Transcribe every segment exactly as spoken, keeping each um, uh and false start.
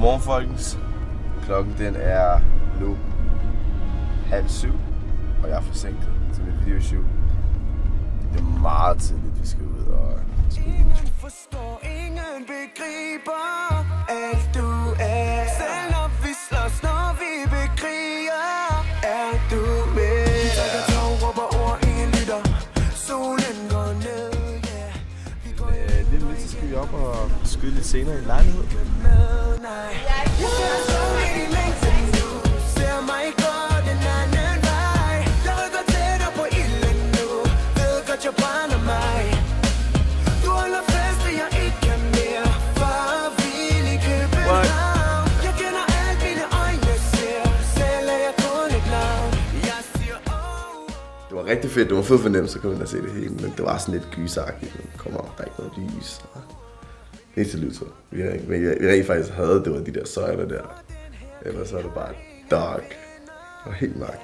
Godmorgen, folkens. Klokken den er nu halv syv, og jeg er forsinket til mit videoshoot. Det er meget tidligt, vi skal ud og spille. Ingen forstår, ingen begriber alt du er. Selv når vi slås, når vi bekriger, er du med. Vi trækker tog, råber ord, ingen lytter. Solen går ned, yeah. Vi går øh, Lidt lidt, så skal vi op og skyde lidt senere i en lejlighed. med, nej. Jeg ser så midt i mængden nu. Ser mig gå den anden vej. Jeg rykker tættere på ilden nu. Ved godt, jeg brænder mig. Du holder fast, og jeg ikke kan mere. Far vil i København. Jeg kender alt, mine øjne ser. Selv er jeg kun et navn. Jeg siger oh. Det var rigtig fedt, det var en fed fornemmelse at komme ind og se det hele, men det var sådan lidt gysagtigt. Kommer op, der er ikke noget lys. Det er til lyd, så vi, vi, vi rent faktisk havde, det var de der søjler der. Ellers så er det bare dark og helt mørkt.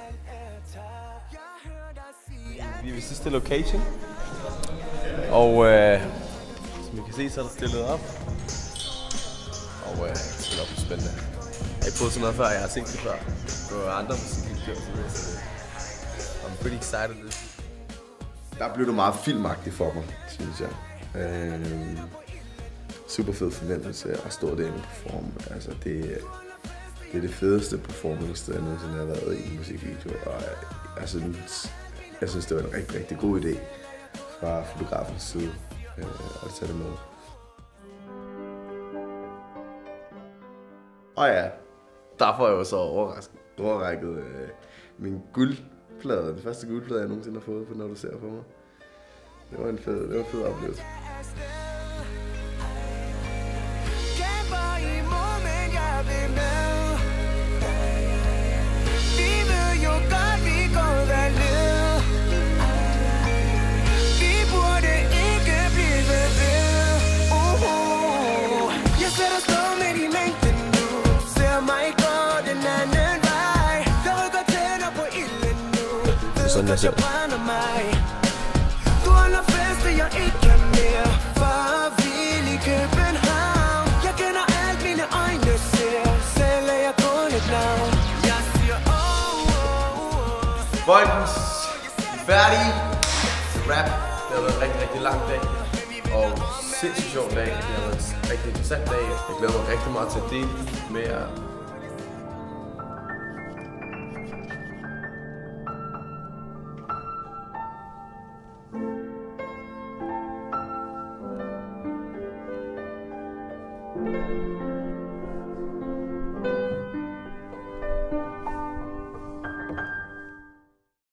Vi er ved sidste location, og øh, som I kan se, så er der stillet op. Og øh, det er nok spændende. Jeg har ikke prøvet sådan noget før, jeg har set det før. Det var andre musikvideoer og sådan noget, så det, I'm pretty excited. Der blev det meget filmagtigt for mig, synes jeg. Øh, super fed fornemmelse at stå derinde og performe. Altså det, det er det fedeste performance, jeg nogensinde har været i en musikvideo. Og jeg synes, jeg synes, det var en rigtig, rigtig god idé fra fotografens side øh, at tage det med. Og ja, der får jeg jo så overrasket, overrækket øh, min guldplade. Den første guldplade, jeg nogensinde har fået, når du ser på mig. Det var en fed, det var en fed oplevelse. Kæmper imod, men jeg vil med. Vi ved jo godt, vi går derned. Vi burde ikke blive ved. Uh, uh. Jeg sætter stå midt i mængden nu. Ser mig gå den anden vej. Jeg rykker tættere på ilden nu. Det er sådan, jeg ser. Brænder mig. Du holder fast, og jeg ikke kan mere. Far vil i København. Jeg kender alt, mine øjne ser. Selv er jeg kun et navn. Jeg siger oh, oh, oh. Folkens, vi er færdige til rap. Det har været en rigtig, rigtig lang dag. Og sindssygt sjov dag. Det har været en rigtig interessant dag. Jeg glæder mig rigtig meget til at dele med jer. Thank you.